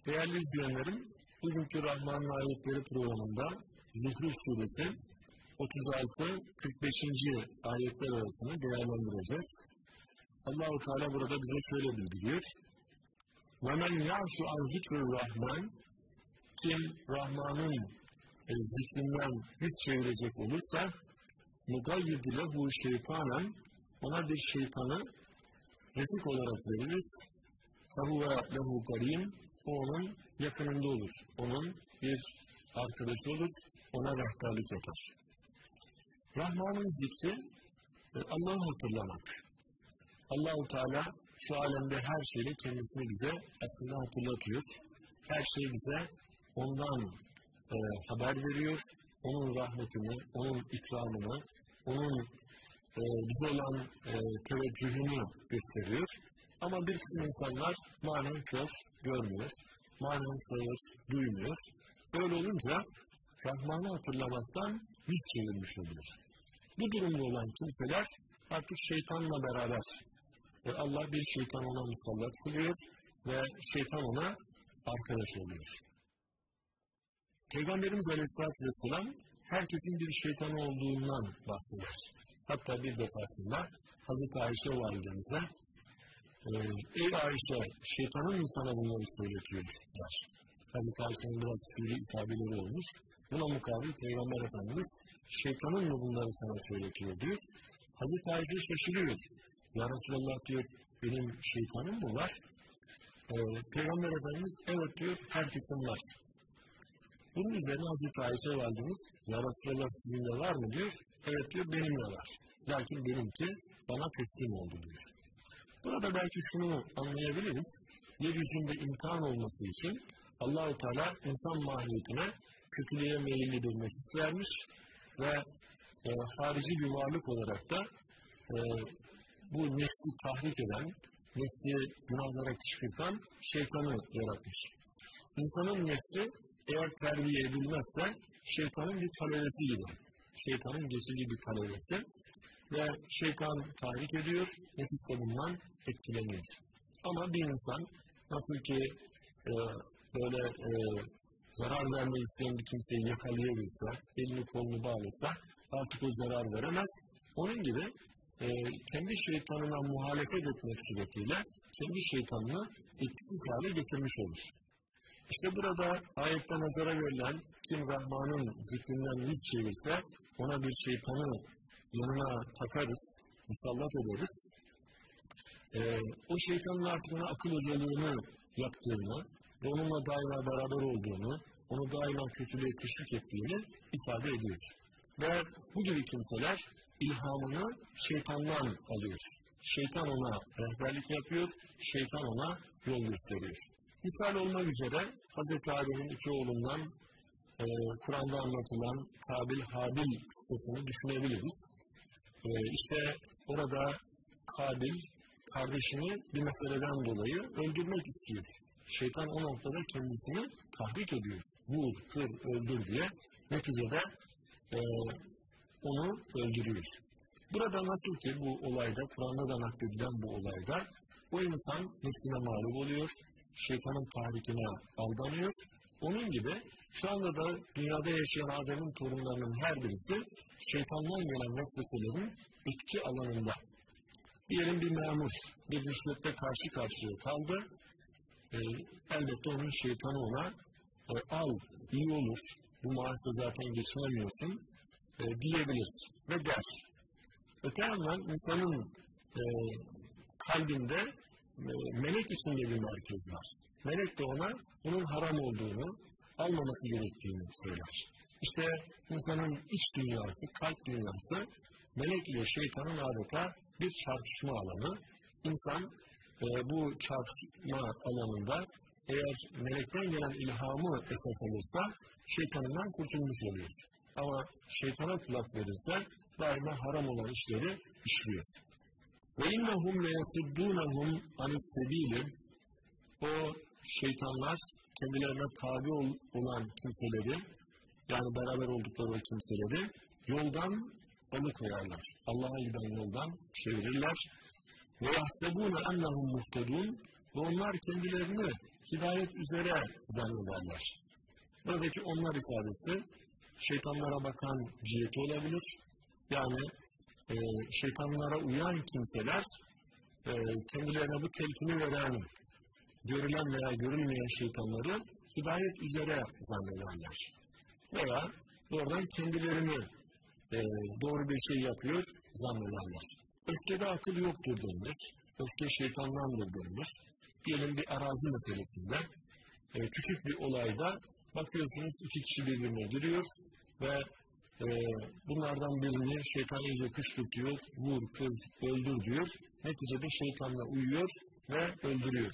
Değerli izleyenlerim, bugünkü Rahman'ın ayetleri programında Zuhruf Suresi 36-45. ayetler arasını değerlendireceğiz. Allah-u Teala burada bize şöyle bildiriyor. وَمَنْ يَعْشُ عَنْ ذِكْرِ الرَّحْمَنِ Kim Rahman'ın zikrinden yüz çevirecek olursa مُقَيِّدْ لَهُ شَيْطَانًا Ona bir şeytanı refik olarak veririz. فَهُوَ لَهُ قَرِيمٌ O onun yakınında olur. Onun bir arkadaşı olur. Ona rehberlik yapar. Rahman'ın zikri Allah'ı hatırlamak. Allah-u Teala şu alemde her şeyle kendisini bize aslında hatırlatıyor. Her şey bize ondan haber veriyor. Onun rahmetini, onun ikramını, onun bize olan teveccühünü gösteriyor. Ama bir kısım insanlar manen kör, görmüyor. Manen sağır, duymuyor. Öyle olunca Rahman'ı hatırlamaktan yüz çevirmiş oluyor. Bu durumda olan kimseler artık şeytanla beraber Allah bir şeytan ona musallat kılıyor ve şeytan ona arkadaş oluyor. Peygamberimiz Aleyhisselatü Vesselam herkesin bir şeytan olduğundan bahseder. Hatta bir defasında Hazreti Ayşe validemize ey Ayşe, şeytanın mı sana bunları söyletiyor der. Hazreti Ayşe'nin biraz sivri ifadeleri olmuş. Buna mukabil Peygamber Efendimiz şeytanın mı bunları sana söyletiyor diyor. Hazreti Ayşe şaşırıyor. Ya Resulallah diyor, benim şeytanım mı var? Peygamber Efendimiz evet diyor, herkesin var. Bunun üzerine Hazreti Ayşe validemiz ya Resulallah sizinle var mı diyor. Evet diyor, benimle var. Lakin benimki bana teslim oldu diyor. Burada belki şunu anlayabiliriz. Yeryüzünde imtihan olması için Allah-u Teala insan mahiyetine kötülüğe meyilli bir nefis vermiş ve harici bir varlık olarak da bu nefsi tahrik eden, nefsi günahlara kışkırtan şeytanı yaratmış. İnsanın nefsi eğer terbiye edilmezse şeytanın bir talebesi gibi. Şeytanın geçici bir talebesi ve şeytan tahrik ediyor, nefis de bundan etkileniyor. Ama bir insan nasıl ki böyle zarar vermek isteyen bir kimseyi yakalayabilse, elini kolunu bağlasa artık o zarar veremez. Onun gibi kendi şeytanına muhalefet etmek suretiyle kendi şeytanını etkisiz hale getirmiş olur. İşte burada ayette nazara verilen kim Rahman'ın zikrinden yüz çevirse ona bir şeytanı yanına takarız, musallat ederiz. O şeytanın artık ona akıl hocalığını yaptığını ve onunla daima beraber olduğunu, onu daima kötülüğe teşvik ettiğini ifade ediyor. Ve bu gibi kimseler ilhamını şeytandan alıyor. Şeytan ona rehberlik yapıyor, şeytan ona yol gösteriyor. Misal olmak üzere Hz. Adem'in iki oğlundan Kur'an'da anlatılan Kabil-Habil kıssasını düşünebiliriz. İşte orada Kabil kardeşini bir meseleden dolayı öldürmek istiyor. Şeytan o noktada kendisini tahrik ediyor. Vur, kır, öldür diye. Neticede onu öldürüyor. Burada nasıl ki bu olayda, Kur'an'da da nakledilen bu olayda o insan nefsine mağlup oluyor, şeytanın tahrikine aldanıyor. Onun gibi şu anda da dünyada yaşayan Adem'in torunlarının her birisi şeytandan gelen vesveselerin etki alanında. Diyelim bir memur bir rüşvette karşı karşıya kaldı. Elbette onun şeytanı ona al, iyi olur, bu maaşla zaten geçinemiyorsun diyebilir ve der. Öte yandan insanın kalbinde melek içinde bir merkez var. Melek de ona bunun haram olduğunu, almaması gerektiğini söyler. İşte insanın iç dünyası, kalp dünyası melek ile şeytanın adeta bir çarpışma alanı. İnsan bu çarpışma alanında eğer melekten gelen ilhamı esas alırsa şeytanından kurtulmuş oluyor. Ama şeytana kulak verirse daima haram olan işleri işliyor. Ve innehum leyesuddunhum anis-sebil. O şeytanlar kendilerine tabi olan kimseleri, yani beraber oldukları o kimseleri yoldan alıkoyarlar. Allah'a giden yoldan çevirirler. Ve yahsebûne ennehum muhtedûn. Ve onlar kendilerini hidayet üzere zannederler. Buradaki onlar ifadesi şeytanlara bakan ciheti olabilir. Yani şeytanlara uyan kimseler kendilerine bu telkini veren, görülen veya görülmeyen şeytanları hidayet üzere zannederler. Veya doğrudan kendilerini doğru bir şey yapıyor zannederler. Öfkede akıl yoktur denilir. Öfke şeytandandır denilir. Diyelim bir arazi meselesinde küçük bir olayda bakıyorsunuz iki kişi birbirine giriyor ve bunlardan birini şeytan iyice kışkırtıyor, vur, kır, öldür diyor. Neticede şeytanla uyuyor ve öldürüyor.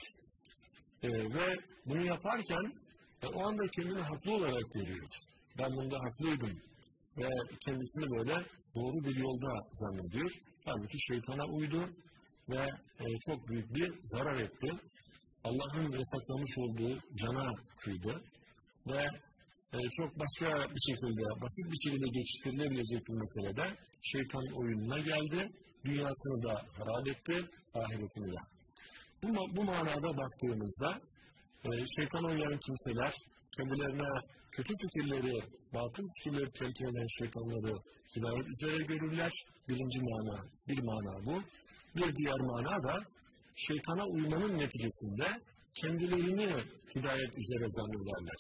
Ve bunu yaparken o anda kendini haklı olarak görüyor. Ben bunda haklıydım ve kendisini böyle doğru bir yolda zannediyor. Halbuki şeytana uydu ve çok büyük bir zarar etti. Allah'ın yasaklamış olduğu cana kıydı ve çok başka bir şekilde, basit bir şekilde geçiştirilebilecek bir meselede şeytanın oyununa geldi. Dünyasını da harap etti, ahiretini de. Bu manada baktığımızda şeytana uyan kimseler kendilerine kötü fikirleri, batıl fikirleri telkin eden şeytanları hidayet üzere görürler. Bir mana bu. Bir diğer mana da şeytana uymanın neticesinde kendilerini hidayet üzere zannederler.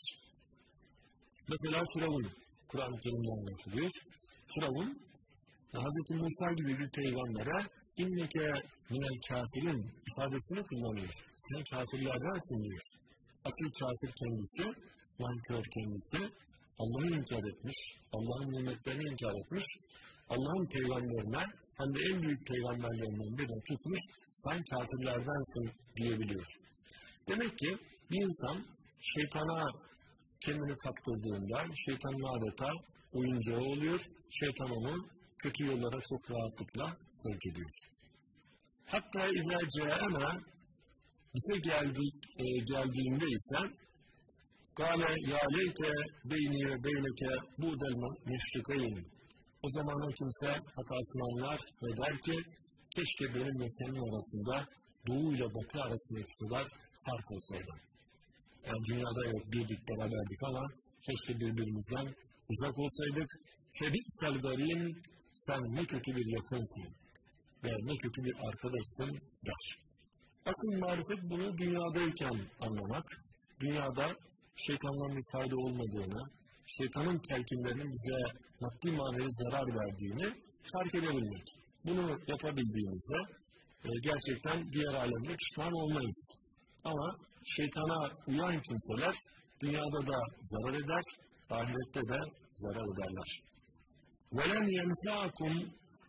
Mesela Firavun, Kur'an-ı Kerim'de anlatılıyor. Firavun, Hz. Musa gibi bir peygambere inneke minel kafirin ifadesini kullanıyor. Sen kafirlerdensin diyor. Asıl kafir kendisi, nankör kendisi, Allah'ı inkar etmiş, Allah'ın nimetlerini inkar etmiş, Allah'ın peygamberine hem de en büyük peygamberlerinden birine tutmuş, sen kafirlerdensin diyebiliyor. Demek ki bir insan şeytana kendini kaptırdığında şeytanın adeta oyuncağı oluyor, şeytan onu kötü yollara çok rahatlıkla sevk ediyor. Hatta izâ câena bize geldiğinde ise gâle yâ leyte beyni ve beyneke bu'del meşrikayn. O zaman o kimse hatasını anlar ve der ki keşke benim ve senin arasında doğu ile batı arasındaki kadar fark olsaydı. Yani dünyada evet birdik, beraberdik ama keşke birbirimizden uzak olsaydık. Febi'sel garin, sen ne kötü bir yakınsın ve ne kötü bir arkadaşsın der. Asıl marifet bunu dünyadayken anlamak, dünyada şeytandan bir fayda olmadığını, şeytanın telkinlerinin bize maddi manevi zarar verdiğini fark edebilmek. Bunu yapabildiğimizde gerçekten diğer alemde pişman olmayız. Ama şeytana uyan kimseler dünyada da zarar eder, ahirette de zarar ederler. وَلَنْ يَنْفَعَكُمْ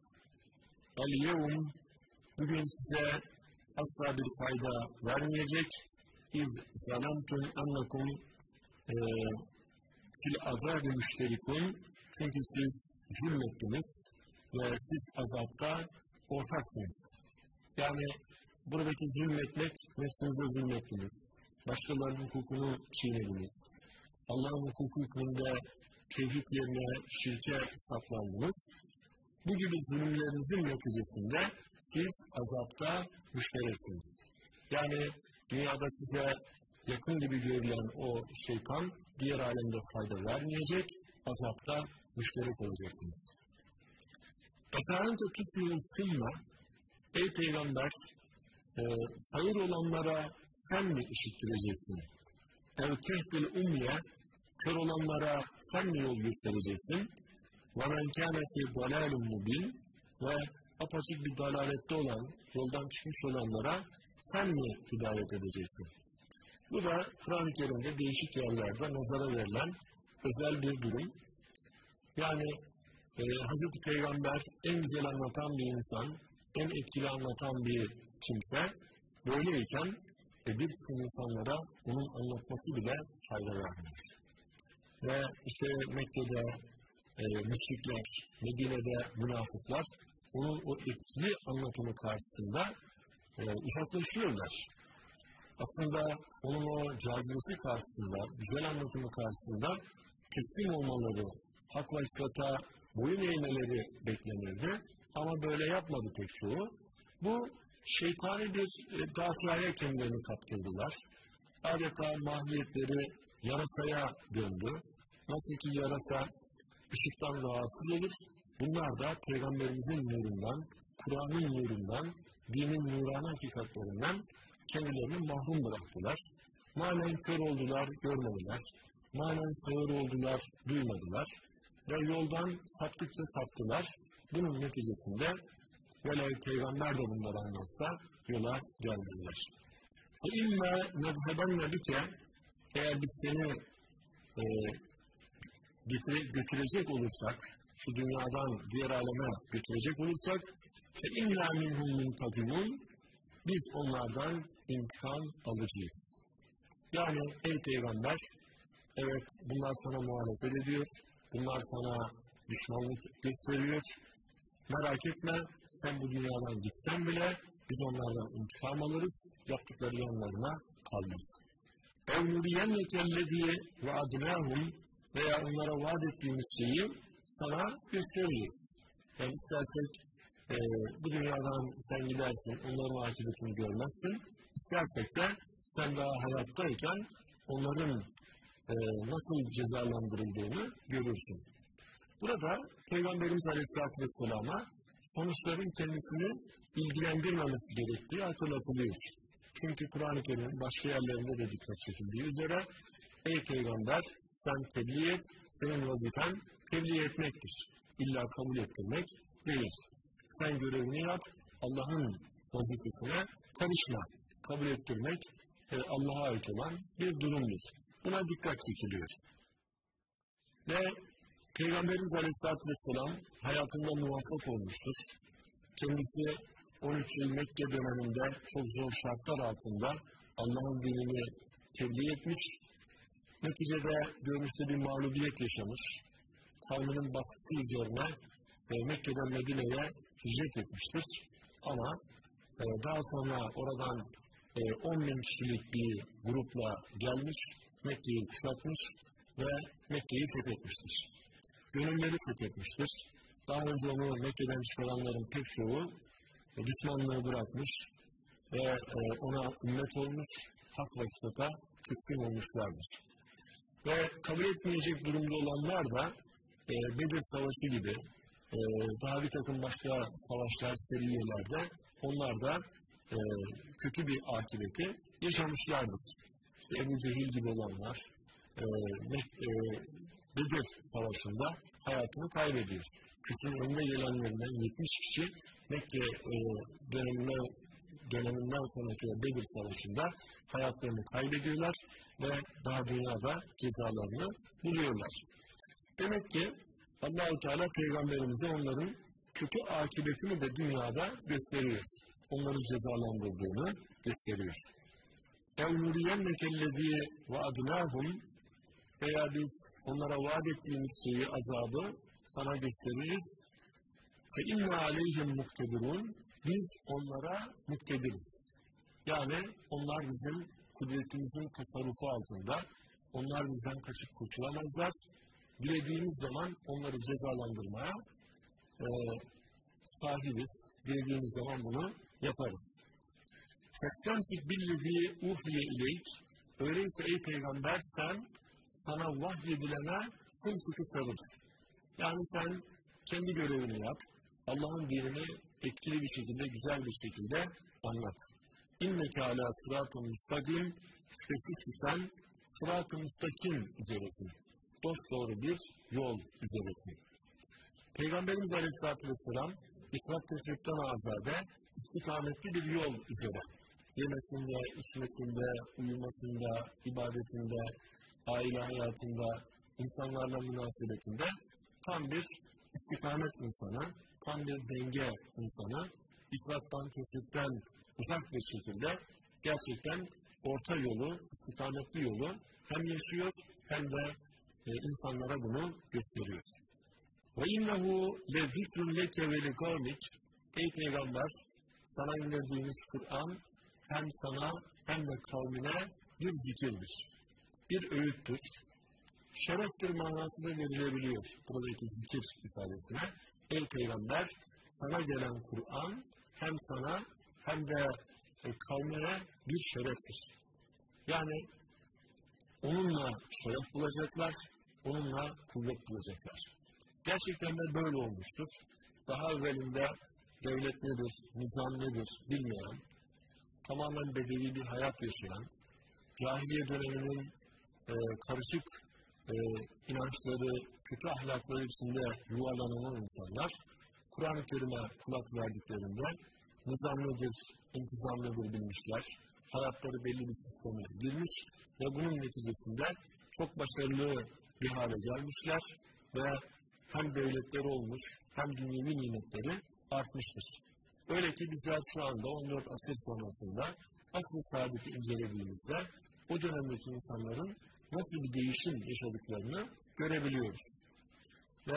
الْيَوْمِ Bugün size asla bir fayda vermeyecek. اِذْ زَلَمْتُمْ اَنَّكُمْ fil azâbi müşterikun. Çünkü siz zulmettiniz ve siz azapta ortaksınız. Yani buradaki zulmetmek, nefsinize zulmettiniz. Başkalarının hukukunu çiğnediniz. Allah'ın hukuku hükmünde tevhid yerine şirke saplandınız. Bu gibi zulümlerinizin neticesinde siz azapta müştereksiniz. Yani dünyada size yakın gibi görülen o şeytan diğer alemde fayda vermeyecek, azapta müşterek olacaksınız. Efendimiz tüsmül sümme, ey peygamber, sağır olanlara sen mi işittireceksin? Ev tehtil umye, kör olanlara sen mi yol göstereceksin? وَمَنْ كَانَ فِي ضَلَالٍ مُبِينٍ ve apaçık bir dalalette olan, yoldan çıkmış olanlara sen mi hidayet edeceksin? Bu da Kur'an-ı Kerim'de değişik yerlerde nazara verilen özel bir durum. Yani Hazreti Peygamber en güzel anlatan bir insan, en etkili anlatan bir kimse, böyleyken bir kısım insanlara onun anlatması bile fayda vermiyor. Ve işte Mekke'de müşrikler, Medine'de münafıklar onun o etkili anlatımı karşısında uzaklaşıyorlar. Aslında onun o cazibesi karşısında, güzel anlatımı karşısında teslim olmaları, hak ve hakikata boyun eğmeleri beklenirdi. Ama böyle yapmadı pek çoğu. Bu şeytani bir gaflaya kendilerini kaptırdılar. adeta mahiyetleri yarasaya döndü. Nasıl ki yarasa ışıktan rahatsız olur, bunlar da Peygamberimizin nurundan, Kur'an'ın nurundan, dinin nurani hakikatlerinden kendilerini mahrum bıraktılar. Manen kör oldular, görmediler. Manen sağır oldular, duymadılar. Ve yoldan saptıkça saptılar. Bunun neticesinde velev Peygamber de bunları anlatsa yola gelmediler. فَاِمَّا نَذْهَبَنَّ بِكَ Eğer biz seni götürecek olursak, şu dünyadan diğer aleme götürecek olursak فَاِنَّا مِنْهُمْ مُنْتَقِمُونَ Biz onlardan intikam alacağız. Yani ey Peygamber, evet bunlar sana muhalefet ediyor, bunlar sana düşmanlık gösteriyor. Merak etme, sen bu dünyadan gitsen bile biz onlardan intikam alırız, yaptıkları yanlarına kalmaz. اَوْ نُرِيَنَّكَ الَّذ۪ي وَعَدْنَاهُمْ Veya onlara vaat ettiğimiz şeyi sana gösteririz. Yani istersek bu dünyadan sen gidersin, onların akıbetini görmezsin. İstersek de sen daha hayattayken onların nasıl cezalandırıldığını görürsün. Burada Peygamberimiz Aleyhisselatü Vesselam'a sonuçların kendisini ilgilendirmemesi gerektiği hatırlatılıyor. Çünkü Kur'an-ı Kerim'in başka yerlerinde de dikkat çekildiği üzere ey Peygamber sen tebliğ et, senin vazifen tebliğ etmektir. İlla kabul ettirmek değil. Sen görevini yap, Allah'ın vazifesine karışma. Kabul ettirmek Allah'a ait olan bir durumdur. Buna dikkat çekiliyor. Ve Peygamberimiz Aleyhisselatü Vesselam hayatında muvaffak olmuştur. Kendisi 13 yıl Mekke döneminde çok zor şartlar altında Allah'ın dinini tebliğ etmiş. Neticede görmüşte bir mağlubiyet yaşamış. Kavminin baskısı üzerine Mekke'den Medine'ye hicret etmiştir. Ama daha sonra oradan 10.000 kişilik bir grupla gelmiş, Mekke'yi kuşatmış ve Mekke'yi fethetmiştir. Gönülleri fethetmiştir. Daha önce onu Mekke'den çıkaranların pek çoğu düşmanlığı bırakmış ve ona ümmet olmuş, hak ve kitaba teslim olmuşlardır. Ve kabul etmeyecek durumda olanlar da Bedir Savaşı gibi daha bir takım başka savaşlar, seriyelerde onlar da kötü bir akıbeti yaşamışlardır. İşte Ebu Cehil gibi olanlar Bedir Savaşı'nda hayatını kaybediyor. Küfrün önüne gelenlerinden 70 kişi Mekke döneminden sonraki Bedir Savaşı'nda hayatlarını kaybediyorlar ve daha dünyada cezalarını buluyorlar. Demek ki Allah-u Teala Peygamberimize onların kötü akıbetini de dünyada gösteriyor. Onları cezalandırdığını gösteriyor. اَوْ نُرِيَنَّكَ الَّذ۪ي وَعَدْنَاهُمْ Veya biz onlara vaat ettiğimiz şeyi, azabı sana gösteririz. فَاِنَّا عَلَيْهِمْ مُقْتَدِرُونَ Biz onlara muktediriz. Yani onlar bizim kudretimizin tasarrufu altında. Onlar bizden kaçıp kurtulamazlar. Dilediğimiz zaman onları cezalandırmaya sahibiz. Dilediğimiz zaman bunu yaparız. فَاسْتَمْسِكْ بِالَّذ۪ي اُوْحِيَ اِلَيْكِ Öyleyse ey Peygamber sen sana vahyedilene sımsıkı sarıl. Yani sen kendi görevini yap. Allah'ın dinini etkili bir şekilde, güzel bir şekilde anlat. İnneke ala sırat-ı müstakim. Şüphesiz ki sen sırat-ı müstakim üzeresin. Dosdoğru bir yol üzeresin. Peygamberimiz Aleyhisselatü Vesselam ifrat tefritten azade, istikametli bir yol üzere. Yemesinde, içmesinde, uyumasında, ibadetinde, aile hayatında, insanlarla münasebetinde tam bir istikamet insanı, tam bir denge insanı, ifrattan, tefritten uzak bir şekilde gerçekten orta yolu, istikametli yolu hem yaşıyor hem de insanlara bunu gösteriyor. وَاِنَّهُ لَذِكْرٌ لَكَ وَلِقَوْمِكَ Ey Peygamber, sana indirdiğimiz Kur'an hem sana hem de kavmine bir zikirdir. Bir öğüttür. Şereftir manası da verilebiliyor buradaki zikir ifadesine. Ey Peygamber, sana gelen Kur'an hem sana hem de kavmine bir şereftir. Yani onunla şeref bulacaklar, onunla kuvvet bulacaklar. Gerçekten de böyle olmuştur. Daha evvelinde devlet nedir, nizam nedir bilmeyen, tamamen bedevi bir hayat yaşayan, cahiliye döneminin karışık inançları, kötü ahlakları içinde yuvarlanan insanlar, Kur'an-ı Kerim'e kulak verdiklerinde nizam nedir, intizam nedir bilmişler, hayatları belli bir sisteme girmiş ve bunun neticesinde çok başarılı bir hale gelmişler ve hem devletleri olmuş hem dünyevi nimetleri artmıştır. Öyle ki bizler şu anda 14 asır sonrasında asr-ı saadeti incelediğimizde o dönemdeki insanların nasıl bir değişim yaşadıklarını görebiliyoruz. Ve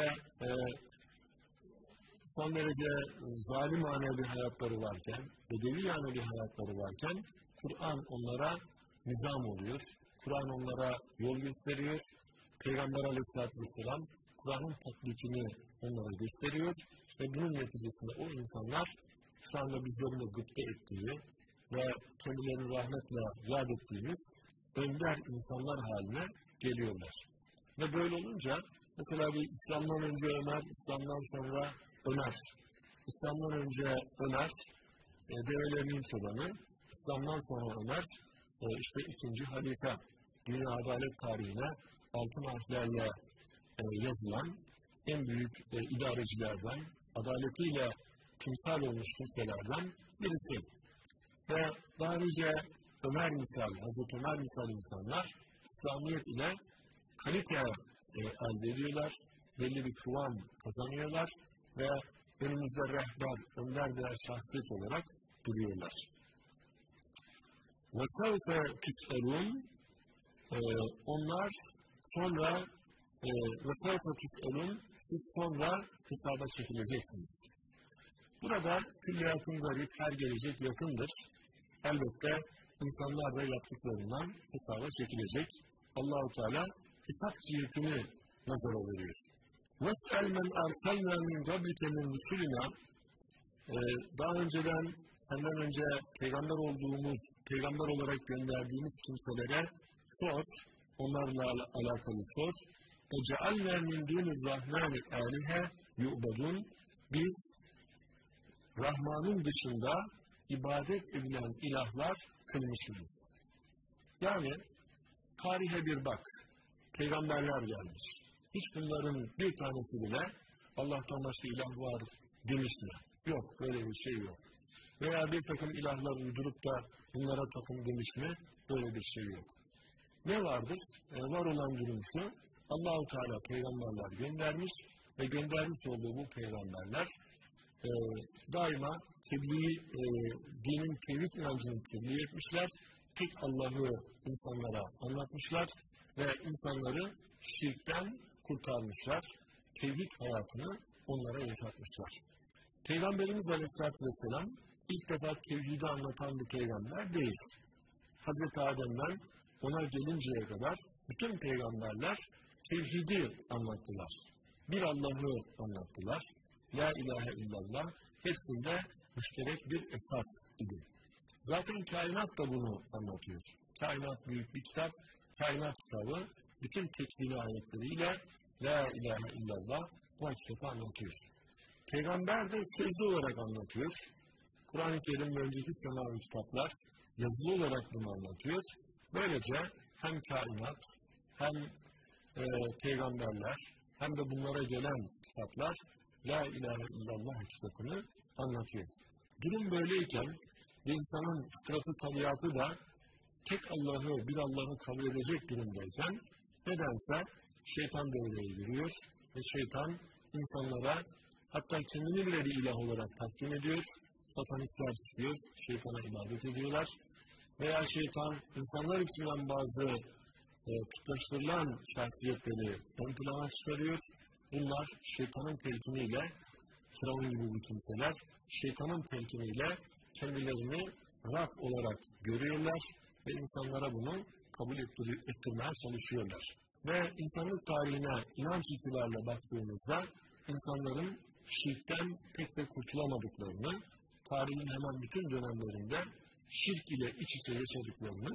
son derece zalimane bir hayatları varken, bedevi bir hayatları varken Kur'an onlara nizam oluyor. Kur'an onlara yol gösteriyor. Peygamber Aleyhisselatü Vesselam Kur'an'ın tatbikini onlara gösteriyor ve bunun neticesinde o insanlar şu anda bizlerin de gıpta ettiği ve kendilerini rahmetle yad ettiğimiz önder insanlar haline geliyorlar. Ve böyle olunca mesela bir İslam'dan önce Ömer, İslam'dan sonra Ömer, İslam'dan önce Ömer develerinin çobanı, İslam'dan sonra Ömer işte ikinci halife, dünya adalet tarihine altın harflerle yazılan en büyük idarecilerden, adaletiyle timsal olmuş kimselerden birisi. Ve daha önce Ömer misal, Hazreti Ömer misal insanlar İslamiyet ile kalite elde ediyorlar, belli bir kıvam kazanıyorlar ve önümüzde rehber, önder birer şahsiyet olarak duruyorlar. وَسَوْفَ تُسْأَلُونَ onlar sonra وَسَوْفَ تُسْأَلُونَ siz sonra hesaba çekileceksiniz. Burada külliyatın garip, her gelecek yakındır. Elbette insanlar da yaptıklarından hesaba çekilecek. Allah-u Teala hesap cihetini nazara veriyor. وَاسْأَلْ مَنْ أَرْسَلْنَا مِنْ قَبْلِكَ مِنْ رُسُلِنَا daha önceden, senden önce peygamber olarak gönderdiğimiz kimselere sor, onlarla alakalı sor. اَجَعَلْنَا مِنْ دُونِ الرَّحْمَانِ آلِهَا يُعْبَدُونَ biz Rahman'ın dışında ibadet edilen ilahlar kılmış mıyız? Yani tarihe bir bak, peygamberler gelmiş. Hiç bunların bir tanesi bile Allah'tan başka ilah var demiş mi? Yok, böyle bir şey yok. Veya bir takım ilahlar uydurup da bunlara tapın demiş mi? Böyle bir şey yok. Ne vardır? Var olan durum şu, Allah-u Teala peygamberler göndermiş ve göndermiş olduğu bu peygamberler daima dinin tevhid inancını tebliğ etmişler. Tek Allah'ı insanlara anlatmışlar ve insanları şirkten kurtarmışlar. Tevhid hayatını onlara yaşatmışlar. Peygamberimiz Aleyhisselatü Vesselam ilk defa tevhidi anlatan bir peygamber değil. Hazreti Adem'den ona gelinceye kadar bütün peygamberler tevhidi anlattılar. Bir Allah'ı anlattılar. La ilahe illallah hepsinde müşterek bir esas idi. Zaten kainat da bunu anlatıyor. Kainat büyük bir kitap. Kainat kitabı bütün tekvini ayetleriyle La ilahe illallah bu hakikati anlatıyor. Peygamber de sözlü olarak anlatıyor. Kur'an-ı Kerim ve önceki semavi kitaplar yazılı olarak bunu anlatıyor. Böylece hem kainat hem peygamberler hem de bunlara gelen kitaplar La ilahe illallah hakikatini anlatıyor. Durum böyleyken ve insanın fıtratı tabiatı da tek Allah'ı, bir Allah'ı kabul edecek durumdayken nedense şeytan devreye giriyor ve şeytan insanlara hatta kendini bile bir ilah olarak takdim ediyor. Satanistler çıkıyor, şeytana ibadet ediyorlar. Veya şeytan insanlar içinden bazı tutuşturulan şahsiyetleri ön plana çıkarıyor. Bunlar şeytanın telkiniyle, Firavun gibi bu kimseler, şeytanın telkiniyle kendilerini Rab olarak görüyorlar ve insanlara bunu kabul ettirmeye çalışıyorlar. Ve insanlık tarihine inanç itibariyle baktığımızda insanların şirkten pek de kurtulamadıklarını, tarihin hemen bütün dönemlerinde şirk ile iç içe yaşadıklarını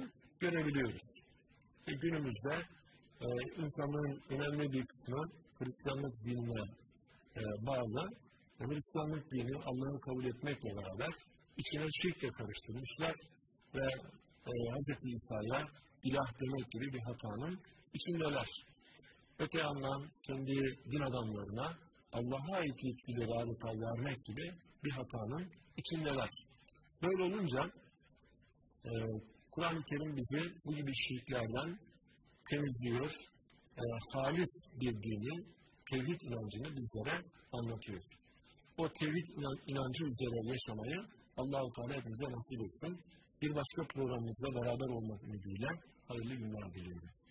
görebiliyoruz. Günümüzde insanlığın önemli bir kısmı Hristiyanlık dinine bağlı. Hristiyanlık dini Allah'ı kabul etmekle beraber içine şirkle karıştırmışlar ve Hz. İsa'ya ilah demek gibi bir hatanın içindeler. Öte yandan kendi din adamlarına Allah'a ait yetkileri adeta vermek gibi bir hatanın içindeler. Böyle olunca Kur'an-ı Kerim bizi bu gibi şirklerden temizliyor, halis bir dini, tevhid inancını bizlere anlatıyor. O tevhid inancı üzere yaşamayı Allah-u Teala hepimize nasip etsin. Bir başka programımızda beraber olmak ümidiyle hayırlı günler diliyorum.